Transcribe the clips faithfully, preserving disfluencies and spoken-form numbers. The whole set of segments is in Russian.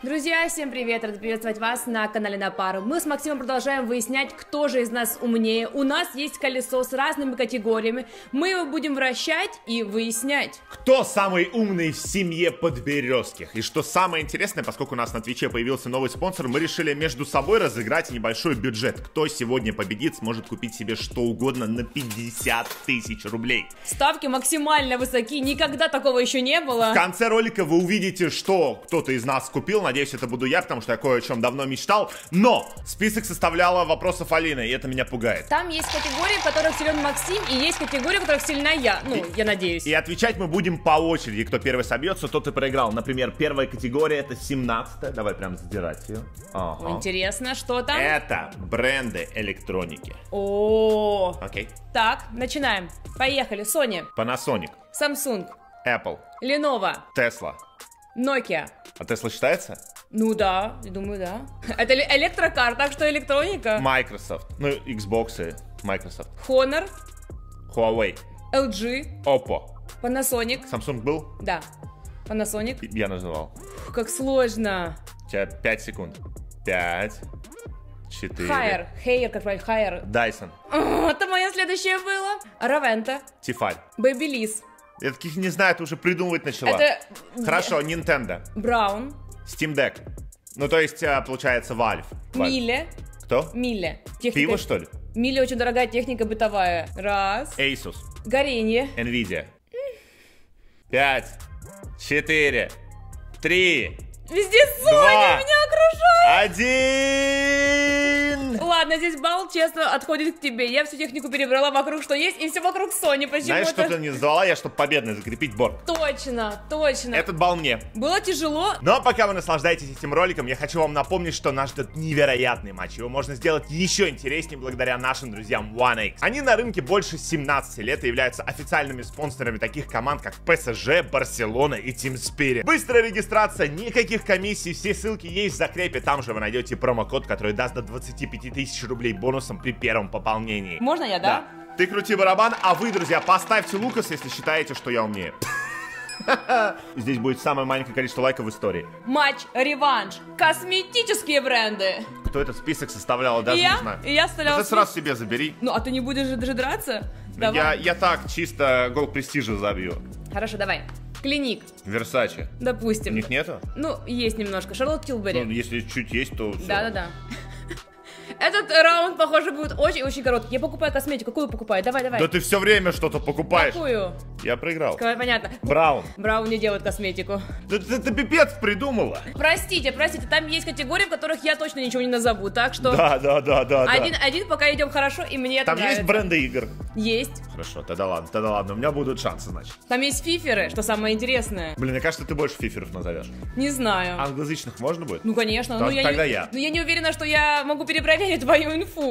Друзья, всем привет! Рад приветствовать вас на канале На Пару. Мы с Максимом продолжаем выяснять, кто же из нас умнее. У нас есть колесо с разными категориями. Мы его будем вращать и выяснять. Кто самый умный в семье Подберезских? И что самое интересное, поскольку у нас на Твиче появился новый спонсор, мы решили между собой разыграть небольшой бюджет. Кто сегодня победит, сможет купить себе что угодно на пятьдесят тысяч рублей. Ставки максимально высоки, никогда такого еще не было. В конце ролика вы увидите, что кто-то из нас купил. Надеюсь, это буду я, потому что я кое о чем давно мечтал. Но список составляла вопросов Алина, и это меня пугает. Там есть категории, в которых силен Максим, и есть категории, в которых сильна я. Ну, и, я надеюсь. И отвечать мы будем по очереди. Кто первый собьется, тот и проиграл. Например, первая категория — это семнадцатая. Давай прям задирать ее. Ага. Интересно, что там? Это бренды электроники. О, Окей. Так, начинаем. Поехали. Sony, Panasonic, Samsung, Apple, Lenovo, Tesla. Nokia. А Tesla считается? Ну да, я думаю, да. Это ли- электрокар, так что электроника. Microsoft. Ну, Xbox, Microsoft. Honor, Huawei, эл джи, Oppo. Panasonic. Samsung был? Да, Panasonic. Я называл. Фу, как сложно. У тебя пять секунд. пять, четыре. Haier, Haier, как правильно, Haier. Dyson, О, это мое следующее было. Равента, Tefal. Babyliss. Я таких не знаю, ты уже придумывать начала. Это Хорошо, Nintendo. Браун, Steam Deck. Ну, то есть, а, получается, Valve. Valve. Миле, Кто? Миле. Техника- Пиво, что ли? Миле очень дорогая техника бытовая. Раз. Asus. Горение. Nvidia. Пять, четыре, три, Везде Sony Два. меня окружает. один. Ладно, здесь балл честно отходит к тебе. Я всю технику перебрала вокруг, что есть, и все вокруг Sony почему-то. Знаешь, что ты не назвала? Я, чтобы победный закрепить борт. Точно, точно. Этот балл мне. Было тяжело. Но пока вы наслаждаетесь этим роликом, я хочу вам напомнить, что нас ждет невероятный матч. Его можно сделать еще интереснее благодаря нашим друзьям OneX. Они на рынке больше семнадцати лет и являются официальными спонсорами таких команд, как пэ эс жэ, Барселона и Team Spirit. Быстрая регистрация, никаких комиссий, все ссылки есть в закрепе. Там же вы найдете промокод, который даст до двадцати пяти тысяч рублей бонусом при первом пополнении. Можно я, да? Ты крути барабан, а вы, друзья, поставьте Лукас, если считаете, что я умнее. Здесь будет самое маленькое количество лайков в истории. Матч, реванш, косметические бренды. Кто этот список составлял, даже И я? не знаю. И я вставляла Ты список. сразу себе забери. Ну, а ты не будешь же даже драться? Я, Давай. я так, чисто гол престижа забью. Хорошо, давай. Клиник, Версаче. У допустим. них нету? Ну, есть немножко. Шарлотт Тилбери. Ну, если чуть есть, то все. Да-да-да. Этот раунд, похоже, будет очень-очень короткий. Я покупаю косметику. Какую покупаю? Давай, давай. Да ты все время что-то покупаешь. Какую? Я проиграл. Давай, понятно. Браун. Браун не делают косметику. Да ты, ты пипец придумала. Простите, простите, там есть категории, в которых я точно ничего не назову, так что... Да, да, да, да. Один, да. один пока идем хорошо, и мне это Там нравится. есть бренды игр? Есть. Хорошо, тогда ладно, тогда ладно. У меня будут шансы, значит. Там есть фиферы, что самое интересное. Блин, мне кажется, ты больше фиферов назовешь. Не знаю. Англоязычных можно будет? Ну, конечно. Да, ну, я тогда не... я. Но я не уверена, что я могу перепроверить твою инфу.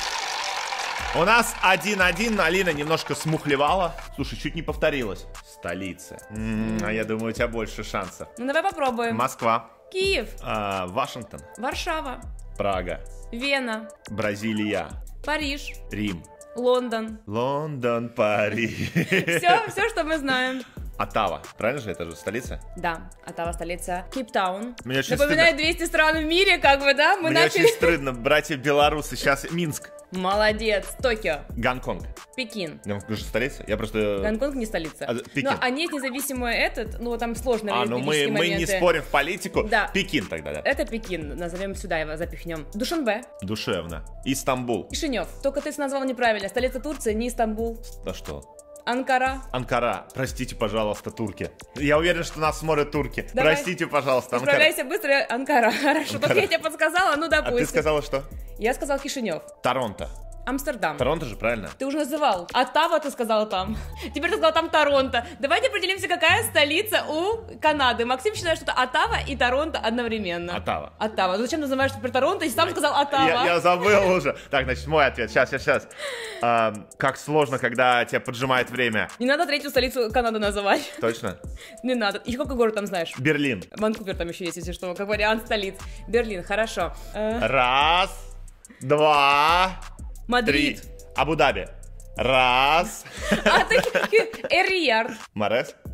У нас один-один, Алина немножко смухлевала. Слушай, чуть не повторилась. Столица. М, а я думаю, у тебя больше шансов. Ну, давай попробуем. Москва, Киев, а, Вашингтон, Варшава, Прага, Вена, Бразилия, Париж, Рим, Лондон. Лондон, Париж. Все, все, что мы знаем. Оттава, правильно же? Это же столица? Да, Оттава столица. Кейптаун. Мне очень Напоминает двести стран в мире, как бы, да? Мы Мне начали... очень стыдно, братья белорусы. Сейчас Минск, Молодец. Токио, Гонконг. Пекин. Гонконг же столица? Я просто... Гонконг не столица. А, Пекин. Но они есть независимый этот, ну там сложные А, ну мы, юридические мы не моменты. спорим в политику. Да. Пекин тогда, да. Это Пекин, назовем сюда его, запихнем. Душанбе, Душевно. Истамбул. Кишинев. Только ты назвал неправильно. Столица Турции, не Стамбул. Да что? Анкара. Анкара. Простите, пожалуйста, турки. Я уверен, что нас смотрят турки. Давай. Простите, пожалуйста, Анкара. Исправляйся быстро, Анкара. Хорошо, только я тебе подсказала, ну А допустим. ты сказала что? Я сказал Кишинев. Торонто. Амстердам. Торонто же, правильно? Ты уже называл. Оттава ты сказала там. Теперь ты сказала там Торонто. Давайте определимся, какая столица у Канады. Максим считает, что это Оттава и Торонто одновременно. Оттава. Оттава. Ну зачем ты называешь теперь Торонто, если сам сказал Оттава? Я, я забыл уже. Так, значит, мой ответ. Сейчас, сейчас, сейчас. А, как сложно, когда тебя поджимает время. Не надо третью столицу Канады называть. Точно? Не надо. Еще какой город там знаешь? Берлин. Ванкувер там еще есть, если что, как вариант столиц. Берлин, хорошо. Э, Раз, два, Мадрид. три. Абу-Даби. Раз. А ты Эр-Рияд. Морес.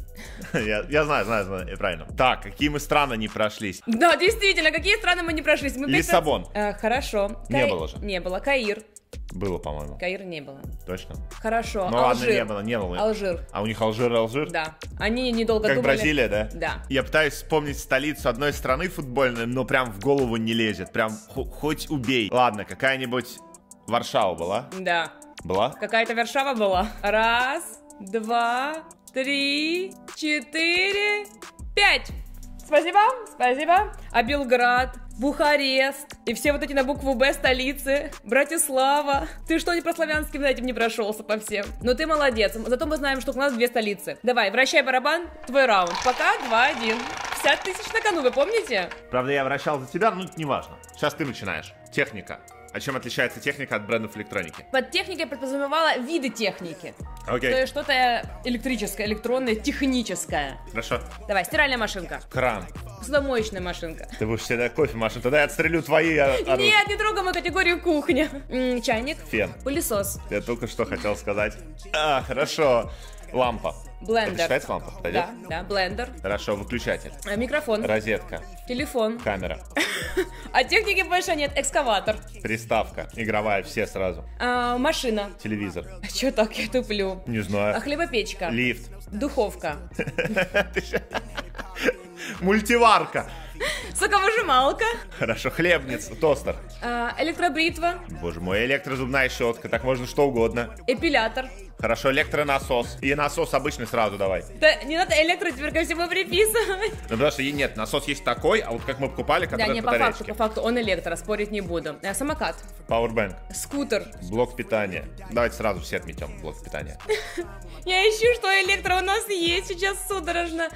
Я, я знаю, знаю, знаю, правильно. Так, какие мы страны не прошлись? Да, действительно, какие страны мы не прошлись? Мы Лиссабон. Э, хорошо. Не Каи... было же. Не было. Каир. Было, по-моему. Каир не было. Точно? Хорошо. Ну Алжир. ладно, не было, не было. Алжир. А у них Алжир, Алжир? Да. Они недолго как думали. Бразилия, да? Да. Я пытаюсь вспомнить столицу одной страны футбольной, но прям в голову не лезет. Прям хоть убей. Ладно, какая-нибудь Варшава была? Да. Была? Какая-то Варшава была. Раз, два, три, четыре, пять. Спасибо, спасибо. А Белград, Бухарест и все вот эти на букву Б столицы, Братислава. Ты что, не про славянским этим не прошелся по всем? Но ты молодец. Зато мы знаем, что у нас две столицы. Давай, вращай барабан, твой раунд. Пока два-один. пятьдесят тысяч на кону, вы помните? Правда, я вращал за тебя, но это не важно. Сейчас ты начинаешь. Техника. А чем отличается техника от брендов электроники? Под техникой подразумевала виды техники. Окей. То есть что-то электрическое, электронное, техническое. Хорошо. Давай, стиральная машинка. Кран. Посудомоечная машинка. Ты будешь всегда кофемашин, тогда я отстрелю твои оружия. Нет, не трогай мою категорию кухня. М, чайник. Фен. Пылесос. Я только что хотел сказать. А, хорошо. Лампа. Блендер. Это считается лампа? Подойдет? Да, да, блендер. Хорошо, выключатель. А, микрофон. Розетка. Телефон. Камера. А техники больше нет. Экскаватор. Приставка. Игровая, все сразу. А, машина. Телевизор. А чё так я туплю? Не А, знаю. хлебопечка. Лифт. Духовка. Мультиварка. Соковыжималка. Хорошо, хлебница, тостер. А, электробритва. Боже мой, электрозубная щетка, так можно что угодно. Эпилятор. Хорошо, электронасос. И насос обычный сразу давай. Да не надо электро теперь ко всему приписывать. Ну потому что и нет, насос есть такой, а вот как мы покупали, Да, который не, от по факту, батареечки. по факту, он электро, спорить не буду. А, самокат. Пауэрбэнк. Скутер. Блок питания. Давайте сразу все отметем блок питания. Я ищу, что электро у нас есть сейчас судорожно.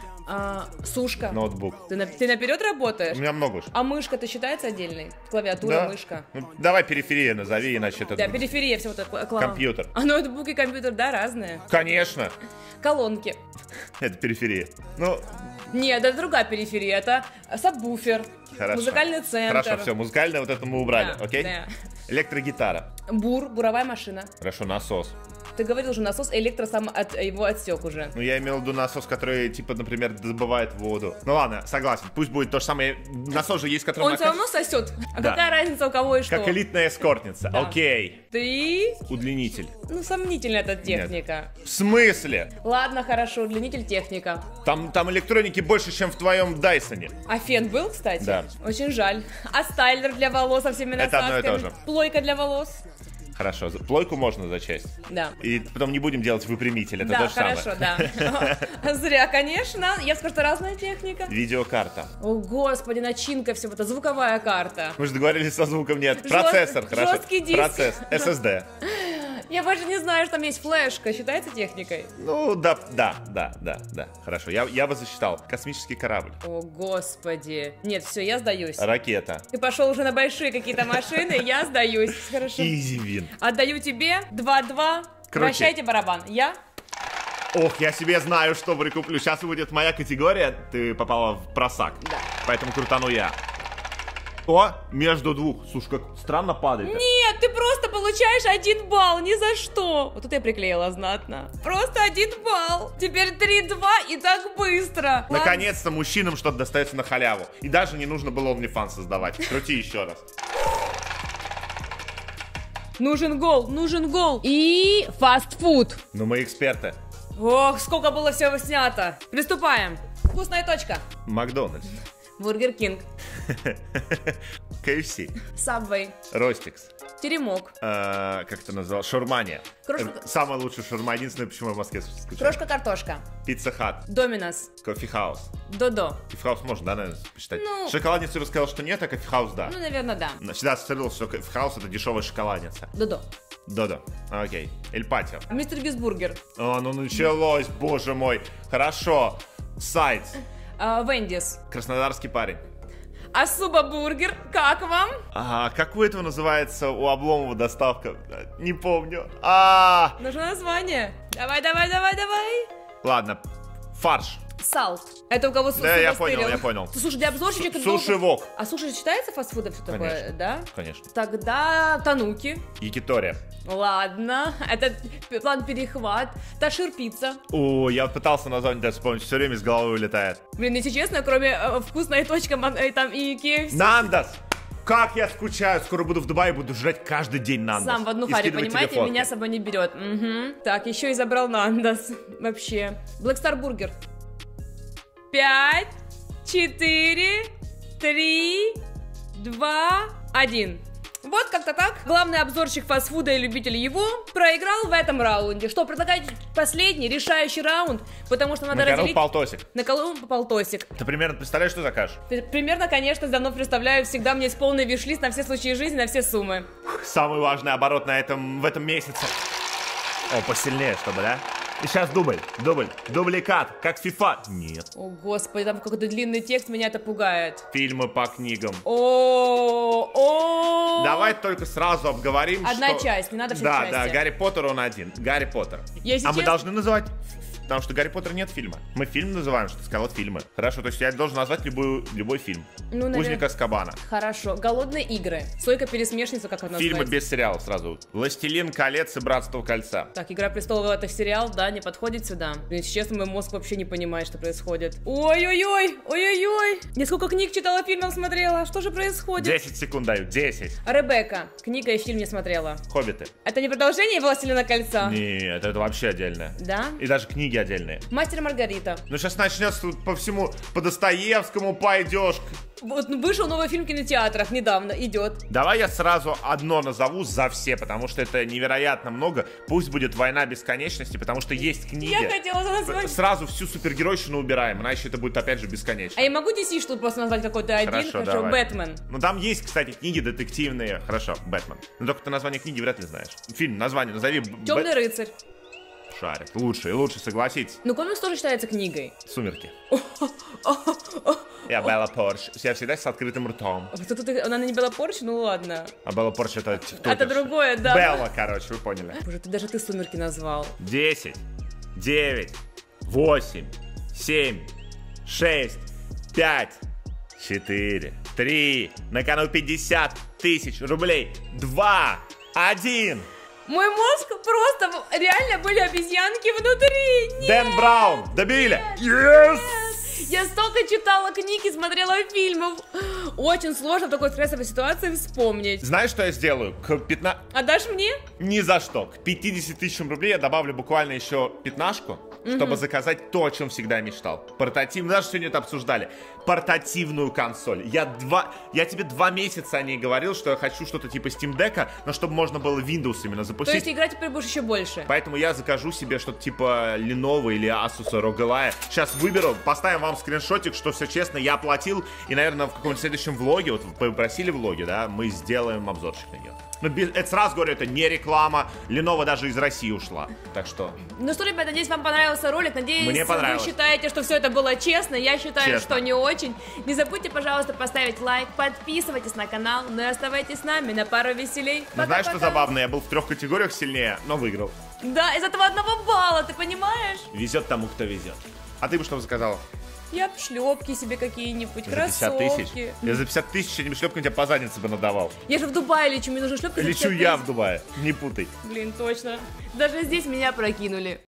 А, сушка. Ноутбук. Ты, на, ты наперед работаешь? У меня много уж. А мышка-то считается отдельной? Клавиатура, Да. мышка. Ну, давай периферия назови, иначе это... Да, периферия, все вот это. клава. Компьютер. А ноутбук и компьютер, да, разные. Конечно. Колонки. Это периферия. Ну, Нет, это другая периферия, это сабвуфер. хорошо. Музыкальный центр. Хорошо, все, музыкальное вот это мы убрали, Да, окей? да. Электрогитара. Бур, буровая машина. Хорошо, насос. Ты говорил же, насос электро сам от, его отсек уже. Ну, я имел в виду насос, который, типа, например, добывает воду. Ну ладно, согласен, пусть будет то же самое. Насос же есть, который... Он на- все равно сосет. А Да. какая разница у кого и что? Как элитная эскортница. Да. Окей. Ты... Удлинитель. Ну, сомнительная эта техника. В смысле? Ладно, хорошо, удлинитель техника. Там, там электроники больше, чем в твоем Дайсоне. А фен был, кстати? Да. Очень жаль. А стайлер для волос со всеми Это насадками? одно и то же. Плойка для волос? Хорошо, за- плойку можно зачесть. Да. И потом не будем делать выпрямитель, это Да, то же самое. хорошо, да. Зря, конечно. Я скажу, что разная техника. Видеокарта. О, господи, начинка всего, это звуковая карта. Мы же договорились со звуком, нет. Жёст- Процессор, хорошо. жёсткий диск. Процесс, эс эс ди. Я больше не знаю, что там есть флешка. Считается техникой? Ну, да, да, да, да, да. Хорошо, я, я бы засчитал. Космический корабль. О, господи. Нет, все, я сдаюсь. Ракета. Ты пошел уже на большие какие-то машины, я сдаюсь. Хорошо. Изи вин. Отдаю тебе два-два. Крути. Вращайте барабан. Я? Ох, я себе знаю, что прикуплю. Сейчас будет моя категория. Ты попала в просак. Да. Поэтому крутану я. О, между двух. Слушай, как странно падает. Нет, ты просто получаешь один балл, ни за что. Вот тут я приклеила знатно. Просто один балл. Теперь три-два и так быстро. Ладно. Наконец-то мужчинам что-то достается на халяву. И даже не нужно было OnlyFans создавать. Крути еще раз. Нужен гол, нужен гол. И фастфуд. Ну, мы эксперты. Ох, сколько было всего снято. Приступаем. Вкусная точка. Макдональдс. Бургер Кинг. кей эф си. Сабвей. Ростикс. Теремок. Э, Как это назвал? Шаурмания. Крошка- Э, Самая лучшая шаурма. Единственное, почему я в Москве скучаю. Крошка-картошка. Пицца Хат. Доминос. Кофе-хаус. Додо. Кофе-хаус можно, да, наверное, посчитать? Ну- Шоколадницу я бы сказал, что нет, а кофе-хаус, да. Ну, наверное, да. Всегда ассоциировался, что кофе-хаус — это дешевая шоколадница. Додо. Да-да. Окей. Эль Патио. Мистер Бисбургер. О, ну началось, боже мой. Хорошо. Сайт. А, Вендис. Краснодарский парень. Асуба бургер. Как вам? А как у этого называется у Обломова доставка? Не помню. А, Нужно название. Давай, давай, давай, давай. ладно. Фарш. Salt. Это у кого суши? Да, я понял, я понял. Слушай, для обзорщика... Суши-вок. А суши считается фастфудом? Что такое, да? Конечно. Тогда тануки. Якитория. Ладно, это план перехват. Ташир пицца. О, я пытался название даже вспомнить, все время из головы вылетает. Блин, если честно, кроме э, вкусной точка э, там и кей эф си. Нандос! Как я скучаю, скоро буду в Дубае, буду жрать каждый день Нандос. Сам в одну харю, понимаете, меня с собой не берет. Угу. Так, еще и забрал Нандос. Вообще. Black Star Burger. Пять, четыре, три, два, один. Вот как-то так. Главный обзорщик фастфуда и любитель его проиграл в этом раунде. Что, предлагаете последний, решающий раунд? Потому что надо Наколол разделить... полтосик. Наколол полтосик. Ты примерно представляешь, что закажешь? Примерно, конечно, давно представляю. Всегда у меня есть полный виш-лист на все случаи жизни, на все суммы. Самый важный оборот на этом, в этом месяце. О, посильнее, чтобы, да? И сейчас дубль, дубль, дубликат, как FIFA. Нет. О, господи, там какой-то длинный текст, меня это пугает. Фильмы по книгам. О, о. Давай только сразу обговорим, Одна что... часть, не надо все Да, части. да, Гарри Поттер он один. Гарри Поттер. Если а мы честно... должны называть... Потому что Гарри Поттер нет фильма. Мы фильм называем, что ты сказала, фильмы. Хорошо, то есть я должен назвать любую, любой фильм. Ну, наверное... Узник Азкабана. Хорошо. Голодные игры. Сойка-пересмешница, как она Фильмы называется? без сериалов сразу. Властелин колец и Братство кольца. Так, Игра престолов это сериал, да, не подходит сюда. Блин, если честно, мой мозг вообще не понимает, что происходит. Ой-ой-ой, ой-ой-ой. Я сколько книг читала, фильмов смотрела. Что же происходит? десять секунд даю, десять. Ребекка. Книга и фильм не смотрела. Хоббиты. Это не продолжение Властелина кольца? Нет, это вообще отдельное. Да? И даже книги отдельные. Мастер и Маргарита. Ну сейчас начнется тут по всему, по Достоевскому пойдешь. Вот вышел новый фильм в кинотеатрах недавно, идет. Давай я сразу одно назову за все, потому что это невероятно много. Пусть будет «Война бесконечности», потому что есть книги. Я хотела назвать. Сразу всю супергеройщину убираем, иначе это будет опять же бесконечно. А я могу ди си что просто назвать какой-то один? Хорошо, Хорошо, давай. Бэтмен. Ну там есть, кстати, книги детективные. Хорошо, Бэтмен. Но только ты название книги вряд ли знаешь. Фильм, название назови. Темный Бэт... рыцарь. Шарик. Лучше, и лучше, согласитесь. Ну, комикс тоже считается книгой. Сумерки. Я Белла Порч. Я всегда с открытым ртом. Кто тут, она не Белла Порч? Ну ладно. А Белла Порч это... Это другое, да. Белла, короче, вы поняли. Боже, ты даже ты Сумерки назвал. Десять, девять, восемь, семь, шесть, пять, четыре, три, на кону пятьдесят тысяч рублей, два, один. Мой мозг просто... Реально были обезьянки внутри. Нет! Дэн Браун, добили. Yes! Я столько читала книг и смотрела фильмов. Очень сложно в такой стрессовой ситуации вспомнить. Знаешь, что я сделаю? К пятнадцати... Отдашь мне? Ни за что. К пятидесяти тысячам рублей я добавлю буквально еще пятнашку, чтобы заказать то, о чем всегда мечтал. Портативную, даже сегодня это обсуждали. Портативную консоль. Я два, я тебе два месяца о ней говорил, что я хочу что-то типа Steam Deck'а, но чтобы можно было Windows именно запустить. То есть играть теперь будешь еще больше? Поэтому я закажу себе что-то типа Lenovo или Asus эр о джи эл. Сейчас выберу, поставим вам скриншотик, что все честно, я оплатил. И, наверное, в каком-нибудь следующем влоге, вот вы попросили влоги, да, мы сделаем обзорчик на нее. Но без, это сразу говорю, это не реклама. Lenovo даже из России ушла. Так что... Ну что, ребят, надеюсь, вам понравился ролик. Надеюсь, Мне понравилось. вы считаете, что все это было честно. Я считаю, Честно. что не очень. Не забудьте, пожалуйста, поставить лайк, подписывайтесь на канал, ну и оставайтесь с нами на пару веселей. Ну, знаешь, что Пока-пока. забавно? Я был в трех категориях сильнее, но выиграл. Да, из этого одного балла, ты понимаешь? Везет тому, кто везет. А ты бы что бы заказала? Я б шлепки себе какие-нибудь, За пятьдесят тысяч? кроссовки. Я за пятьдесят тысяч этими шлепками тебя по заднице бы надавал. Я же в Дубае лечу, мне нужны шлепки за Лечу пятьдесят я тысяч. в Дубае, не путай. Блин, точно. Даже здесь меня прокинули.